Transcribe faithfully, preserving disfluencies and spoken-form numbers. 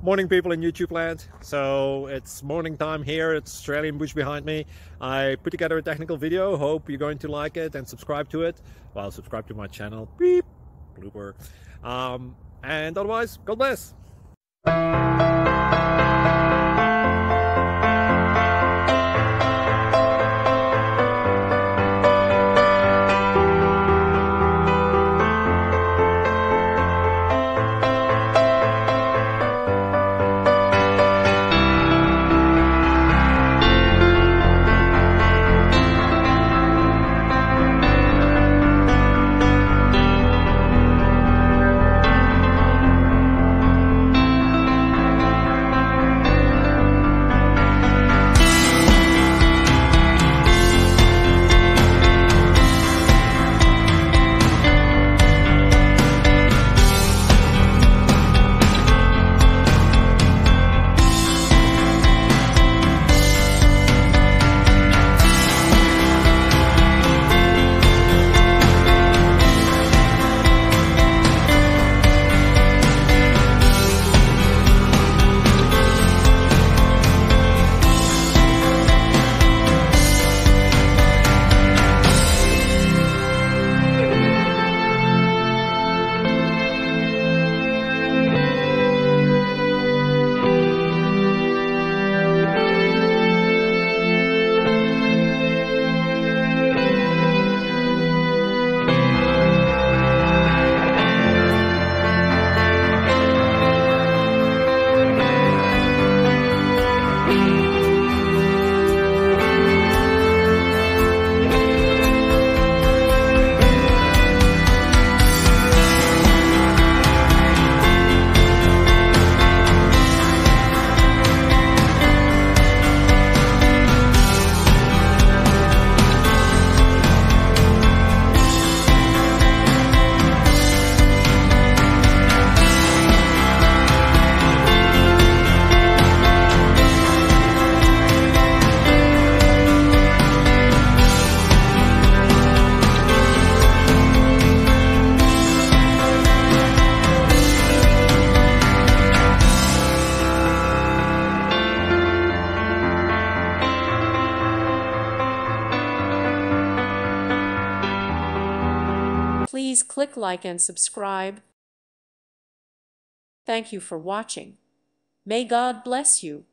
Morning, people in YouTube land. So it's morning time here. It's Australian bush behind me. I put together a technical video. Hope you're going to like it and subscribe to it. Well, subscribe to my channel. Beep. Blooper. Um, and otherwise, God bless. Please click like and subscribe. Thank you for watching. May God bless you.